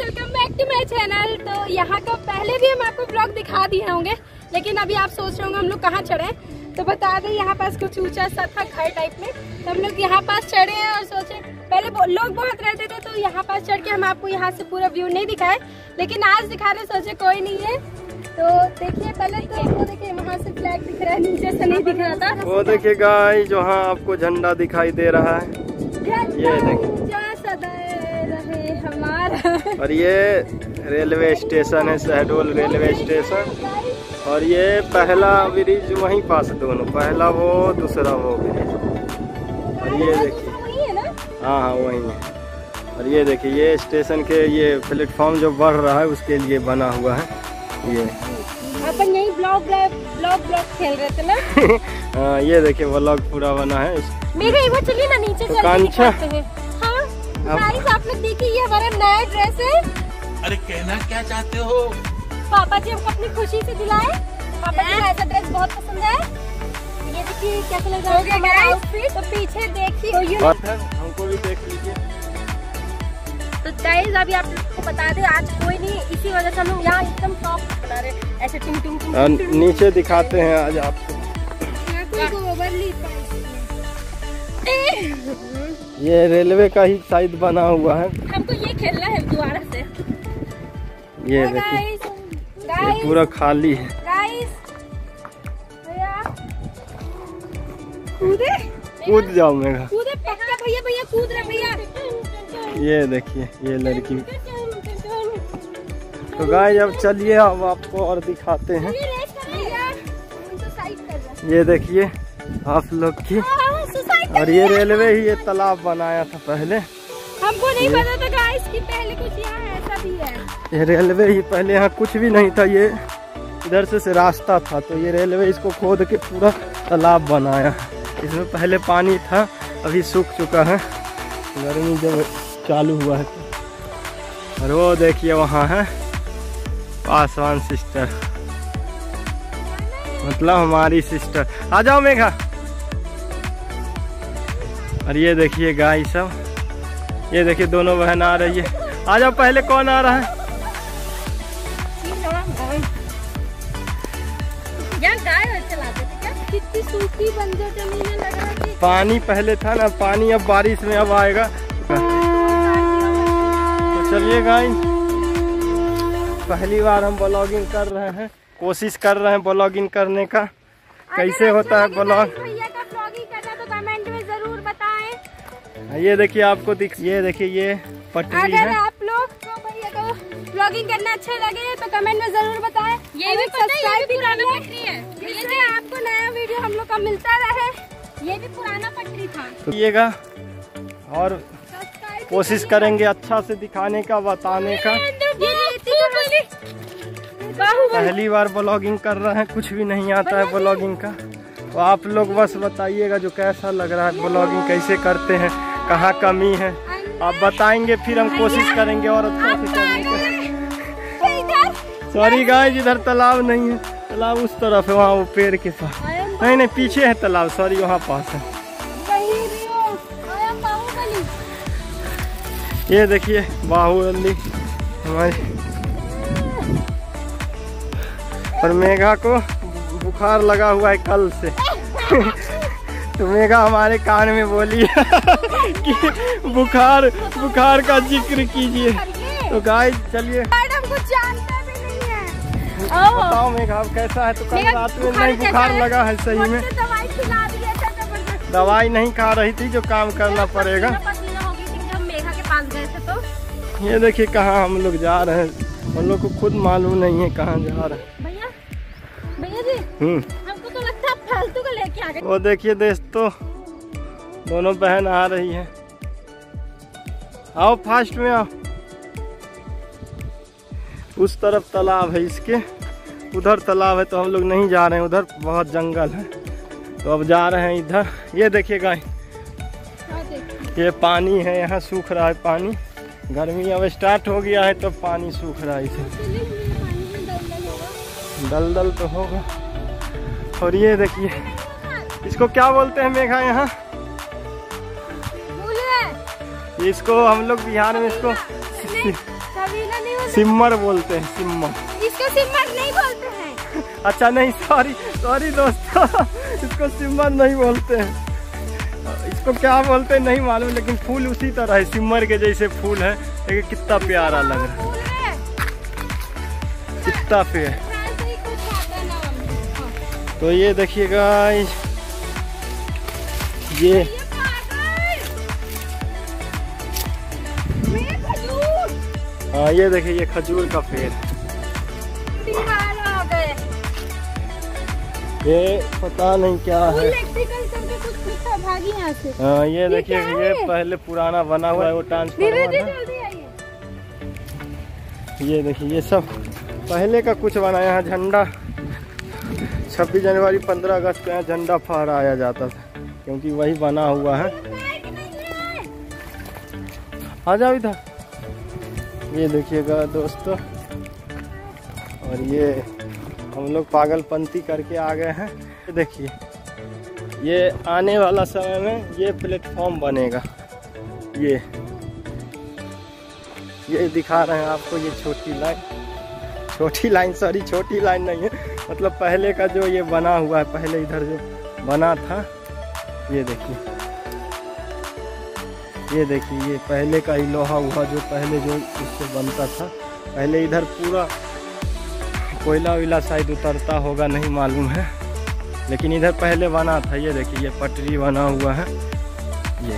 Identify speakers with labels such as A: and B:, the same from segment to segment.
A: Welcome back to my channel. तो यहाँ का पहले भी हम आपको ब्लॉग दिखा दिए होंगे, लेकिन अभी आप सोच रहे होंगे हम लोग कहाँ चढ़े। तो बता दें, यहाँ पास कुछ ऊंचा सा था घर टाइप में, तो हम लोग यहाँ पास चढ़े हैं और सोचे पहले लोग बहुत रहते थे तो यहाँ पास चढ़ के हम आपको यहाँ से पूरा व्यू नहीं दिखाए, लेकिन आज दिखा रहे, सोचे कोई नहीं है। तो देखिए पहले तो वो देखिए वहाँ से फ्लैग दिख रहा है, नीचे से नहीं दिख रहा था।
B: वो देखिए गाइस, जहाँ आपको झंडा दिखाई दे रहा है, ये देखिए और ये रेलवे स्टेशन है, शहडोल रेलवे स्टेशन। और ये पहला ब्रिज वहीं पास, दोनों, पहला वो दूसरा वो ब्रिज। और ये देखिए, हाँ वही है। और ये देखिए ये स्टेशन के ये प्लेटफॉर्म जो बढ़ रहा है उसके लिए बना हुआ है। ये
A: अपन यही ब्लॉग खेल रहे थे ना।
B: हाँ ये देखिए व्लॉग पूरा बना है।
A: मेरे एक बार चलिए ना नीचे
B: तो
A: चल के दिखाते हैं। हाँ गाइस, आप लोग देखिए ये हमारा नया ड्रेस है।
C: अरे कहना क्या चाहते हो?
A: पापा जी हमको अपनी खुशी से दिलाए। पापा जी को ऐसा ड्रेस बहुत पसंद है। ये देखिए कैसा लग रहा है हमारा आउटफिट। तो पीछे देखिए,
B: हमको भी देख लीजिए।
A: तो गाइस अभी आप लोग को बता दें, आज कोई नहीं, इसी वजह से हम लोग यहाँ एकदम सॉफ्ट बना रहे, ऐसे टिंग टिंग टिंग।
B: नीचे दिखाते हैं आज आपको। ये रेलवे का ही शायद बना हुआ है।
A: हमको ये खेलना है दोबारा से।
B: ये देखिए ये पूरा खाली है।
A: कूदे,
B: कूद जाओ मेघा,
A: कूदे पक्का भैया, भैया कूद रहे भैया।
B: ये देखिए ये लड़की। तो गाइस अब चलिए अब आपको और दिखाते हैं। ये देखिए आप लोग की, और ये रेलवे ही ये तालाब बनाया था पहले।
A: हमको नहीं पता था गाइस कि पहले कुछ यहाँ ऐसा भी है।
B: ये रेलवे ही, पहले यहाँ कुछ भी नहीं था, ये इधर से रास्ता था, तो ये रेलवे इसको खोद के पूरा तालाब बनाया। इसमें पहले पानी था, अभी सूख चुका है, गर्मी जब चालू हुआ है। और वो देखिए वहाँ है पासवान सिस्टर, मतलब हमारी सिस्टर। आ जाओ मेघा। और ये देखिए गाय सब, ये देखिए दोनों बहन आ रही है। आ जाओ, पहले कौन आ रहा है?
A: यार गाय चलाते थे क्या? कितनी सूखी बंजर जमीन है, लग रहा है। पानी
B: पहले था ना, पानी अब बारिश में अब आएगा। तो चलिए गाइस, पहली बार हम ब्लॉगिंग कर रहे हैं, कोशिश कर रहे हैं ब्लॉगिंग करने का। कैसे होता है ब्लॉग, ये देखिए आपको ये देखिए ये पटरी
A: अगर
B: है।
A: आप लोग को भैया को ब्लॉगिंग करना अच्छा लगे तो कमेंट में जरूर बताएं। ये भी सब्सक्राइब भी पुराना पटरी है, जिससे आपको नया वीडियो हम लोग का मिलता रहे। ये भी पुराना पटरी था।
B: तो और कोशिश करेंगे अच्छा से दिखाने का, बताने का। पहली बार ब्लॉगिंग कर रहे हैं, कुछ भी नहीं आता है ब्लॉगिंग का। तो आप लोग बस बताइएगा जो कैसा लग रहा है, ब्लॉगिंग कैसे करते हैं, कहाँ कमी है, आप बताएंगे, फिर हम कोशिश करेंगे और अच्छा से करने का। सॉरी गाइस, इधर तालाब नहीं है, तालाब उस तरफ है, वहाँ वो पेड़ के पास। नहीं पीछे है तालाब, सॉरी वहाँ पास है। ये देखिए बाहुबली हमारी। और मेघा को बुखार लगा हुआ है कल से। तो मेघा हमारे कान में बोली कि बुखार का जिक्र कीजिए। तो गाइस चलिए, बताओ मेघा कैसा है? तो कल रात में नहीं बुखार लगा है सही में, दवाई नहीं खा रही थी, जो काम करना पड़ेगा। ये देखिए कहाँ हम लोग जा रहे हैं, हम लोग को खुद मालूम नहीं है कहाँ जा रहे हैं।
A: भैया जी, हमको तो लगता है फालतू को लेके आ गए।
B: वो देखिए दोस्तों, दोनों बहन आ रही हैं। आओ फास्ट में आओ। उस तरफ तालाब है इसके, उधर तालाब है, तो हम लोग नहीं जा रहे हैं, उधर बहुत जंगल है। तो अब जा रहे हैं इधर। ये देखिए गाय, ये पानी है, यहाँ सूख रहा है पानी। गर्मी अब स्टार्ट हो गया है तो पानी सूख रहा है इसे, दलदल तो होगा। और ये देखिए, इसको क्या बोलते हैं मेघा यहाँ? इसको हम लोग बिहार में इसको
A: सबीना नहीं बोलते,
B: सिमर बोलते हैं, सिमर।
A: इसको सिमर नहीं बोलते हैं।
B: अच्छा नहीं, सॉरी दोस्तों, इसको सिमर नहीं बोलते हैं, इसको क्या बोलते हैं नहीं मालूम, लेकिन फूल उसी तरह है, सिमर के जैसे फूल है। देखिए कितना प्यारा लग रहा है, कितना प्यारा। तो ये देखिएगा, ये हाँ ये देखिए, ये खजूर का पेड़, ये पता नहीं क्या है। हाँ ये देखिए, ये पहले पुराना बना हुआ है, वो ट्रांसफार्मर है। ये देखिए, ये सब पहले का कुछ बनाया है। झंडा 26 जनवरी 15 अगस्त का झंडा फहराया जाता था, क्योंकि वही बना हुआ है। आ जाओ इधर। ये देखिएगा दोस्तों, और ये हम लोग पागलपंती करके आ गए हैं। ये देखिए, ये आने वाला समय में ये प्लेटफॉर्म बनेगा। ये दिखा रहे हैं आपको, ये छोटी लाइन सॉरी, छोटी लाइन नहीं है, मतलब पहले का जो ये बना हुआ है, पहले इधर जो बना था। ये देखिए, ये पहले का ही लोहा हुआ, जो पहले जो इससे बनता था। पहले इधर पूरा कोयला विला शायद उतरता होगा, नहीं मालूम है, लेकिन इधर पहले बना था। ये देखिए, ये पटरी बना हुआ है ये।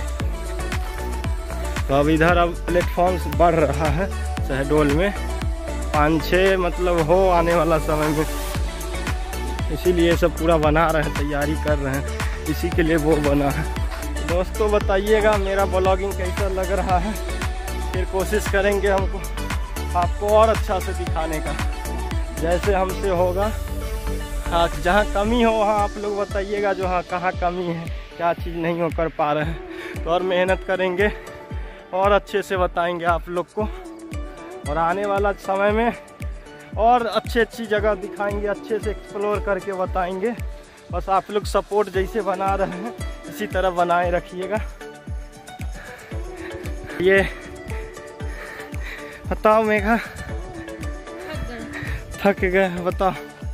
B: तो अब इधर अब प्लेटफॉर्म्स बढ़ रहा है शहडोल में, 5-6 मतलब हो आने वाला समय में, इसीलिए सब पूरा बना रहे हैं, तैयारी कर रहे हैं, इसी के लिए वो बना है। दोस्तों बताइएगा मेरा ब्लॉगिंग कैसा लग रहा है, फिर कोशिश करेंगे हमको आपको और अच्छा से दिखाने का, जैसे हमसे होगा। हाँ, जहाँ कमी हो वहाँ आप लोग बताइएगा, जो हाँ कहाँ कमी है, क्या चीज़ नहीं हो कर पा रहे हैं, तो और मेहनत करेंगे और अच्छे से बताएंगे आप लोग को, और आने वाला समय में और अच्छी जगह दिखाएंगे, अच्छे से एक्सप्लोर करके बताएंगे। बस आप लोग सपोर्ट जैसे बना रहे हैं इसी तरह बनाए रखिएगा। ये बताओ मेघा, थक गए बताओ।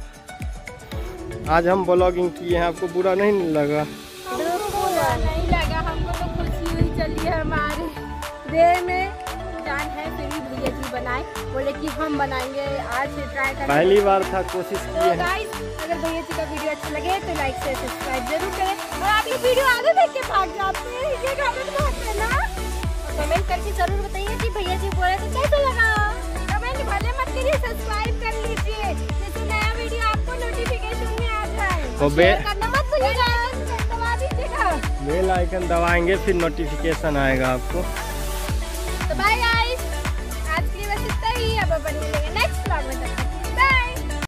B: आज हम ब्लॉगिंग किए हैं, आपको बुरा नहीं लगा?
A: नहीं लगा, हमको तो खुशी हुई। चलिए, हमारे देह में जान है, फिर भी भैया जी बनाए, बोले कि हम बनाएंगे, आज से ट्राई करेंगे।
B: पहली बार था, कोशिश किए हैं।
A: अगर भैया जी का वीडियो अच्छा लगे तो लाइक से सब्सक्राइब जरूर करें, और आप ये वीडियो आगे देख के भाग जाते हैं, ये गलत बात है ना। कमेंट करके जरूर बताइए कि भैया जी बोले तो कैसा लगा। कमेंट भले मत करिए, सब्सक्राइब कर लीजिए, जैसे नया वीडियो आपको नोटिफिकेशन में आ जाए।
B: तो
A: करना मत भूलिएगा, दबा दीजिएगा,
B: बेल आइकन दबाएंगे, फिर नोटिफिकेशन आएगा आपको।
A: तो बाय गाइस, आज के लिए बस इतना ही। अब बनिए।